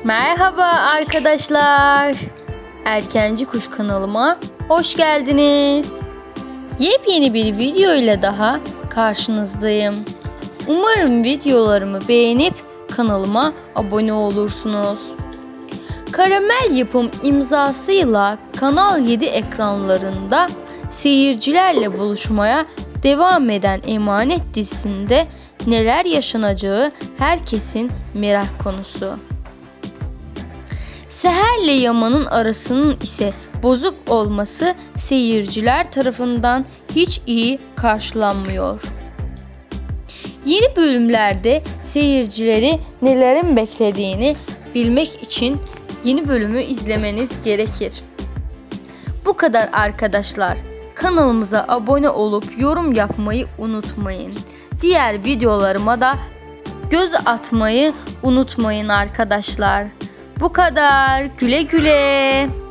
Merhaba arkadaşlar. Erkenci Kuş kanalıma hoş geldiniz. Yepyeni bir video ile daha karşınızdayım. Umarım videolarımı beğenip kanalıma abone olursunuz. Karamel Yapım imzasıyla Kanal 7 ekranlarında seyircilerle buluşmaya devam eden Emanet dizisinde neler yaşanacağı herkesin merak konusu. Seher'le Yaman'ın arasının ise bozuk olması seyirciler tarafından hiç iyi karşılanmıyor. Yeni bölümlerde seyircileri nelerin beklediğini bilmek için yeni bölümü izlemeniz gerekir. Bu kadar arkadaşlar. Kanalımıza abone olup yorum yapmayı unutmayın. Diğer videolarıma da göz atmayı unutmayın arkadaşlar. Bu kadar. Güle güle.